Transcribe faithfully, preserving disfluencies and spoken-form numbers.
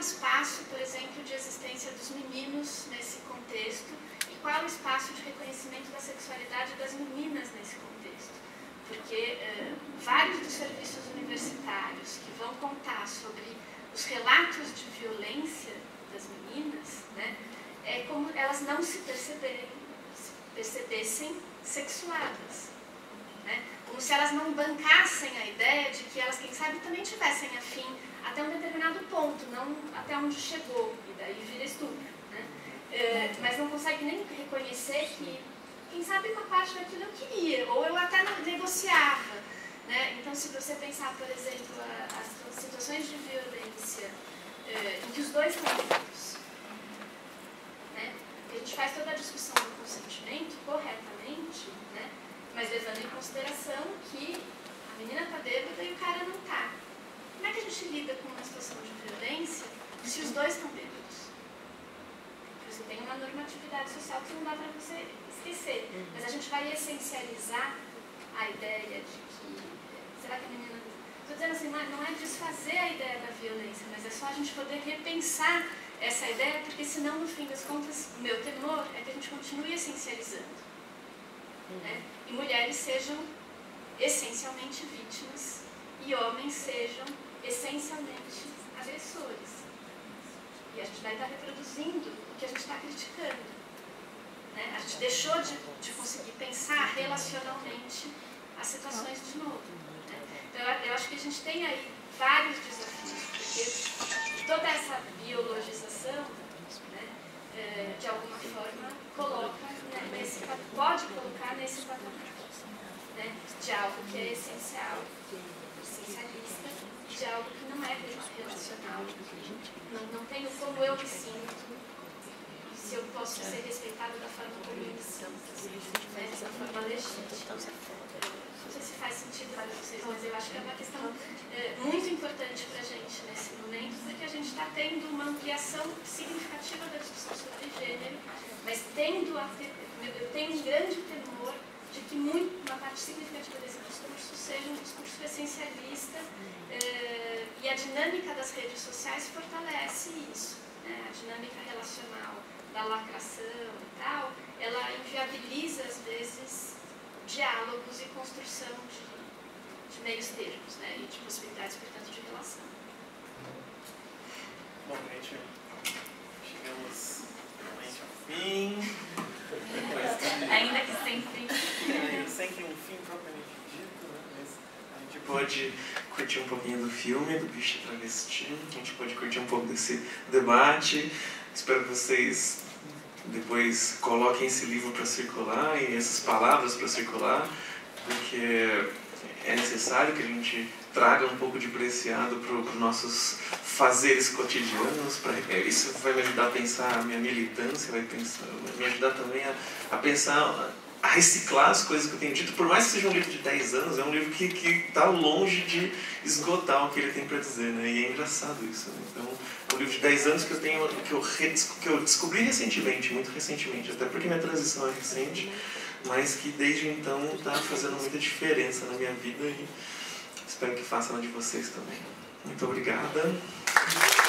espaço, por exemplo, de existência dos meninos nesse contexto e qual o espaço de reconhecimento da sexualidade das meninas nesse contexto. Porque uh, vários dos serviços universitários que vão contar sobre os relatos de violência das meninas, né, é como elas não se perceberem, se percebessem sexuadas. Né? Como se elas não bancassem a ideia de que elas, quem sabe, também tivessem afim até um determinado ponto, não até onde chegou, e daí vira estupro. Né? É, mas não consegue nem reconhecer que, quem sabe, uma parte daquilo eu queria, ou eu até negociava. Né? Então, se você pensar, por exemplo, as, as situações de violência é, em que os dois estão envolvidos, né? A gente faz toda a discussão do consentimento corretamente, né? Mas levando em consideração que a menina está bêbada e o cara não está. Como é que a gente lida com uma situação de violência se os dois estão bêbados? Você tem uma normatividade social que não dá para você esquecer. Mas a gente vai essencializar a ideia de que... Será que a menina... Estou dizendo assim, não é desfazer a ideia da violência, mas é só a gente poder repensar essa ideia, porque senão, no fim das contas, o meu temor é que a gente continue essencializando. Né? E mulheres sejam essencialmente vítimas e homens sejam essencialmente agressores. E a gente vai estar reproduzindo o que a gente está criticando. Né? A gente deixou de, de conseguir pensar relacionalmente as situações de novo. Né? Então, eu, eu acho que a gente tem aí vários desafios, porque toda essa biologização, né, é, de alguma forma, coloca, né, nesse, pode colocar nesse patamar, né, de algo que é essencial, essencialista, de algo que não é relacional, não, não tenho como eu me sinto, se eu posso ser respeitado da forma como eu me sinto, né, da forma legítima. Não sei se faz sentido para vocês, mas eu acho que é uma questão é, muito importante para a gente nesse momento, porque a gente está tendo uma ampliação significativa da discussão sobre gênero, mas tendo a ter, eu tenho um grande temor de que muito, uma parte significativa desse discurso seja um discurso essencialista, é, e a dinâmica das redes sociais fortalece isso, né? A dinâmica relacional da lacração e tal, ela inviabiliza às vezes diálogos e construção de, de meios termos, né, e de possibilidades, portanto, de relação. Bom, gente, chegamos realmente ao fim. Ainda que sem fim. Ainda sem que um fim propriamente dito, né, mas a gente pode curtir um pouquinho do filme, do Bicho Travesti, a gente pode curtir um pouco desse debate. Espero que vocês depois coloquem esse livro para circular e essas palavras para circular, porque é necessário que a gente traga um pouco de preciado para os nossos fazeres cotidianos. Pra, isso vai me ajudar a pensar a minha militância, vai pensar, vai me ajudar também a, a pensar, a reciclar as coisas que eu tenho dito. Por mais que seja um livro de dez anos, é um livro que está longe de esgotar o que ele tem para dizer, né? E é engraçado isso, né? Então, é um livro de dez anos que eu, tenho, que, eu redesco, que eu descobri recentemente, muito recentemente, até porque minha transição é recente, mas que desde então está fazendo muita diferença na minha vida e espero que faça na de vocês também. Muito obrigada.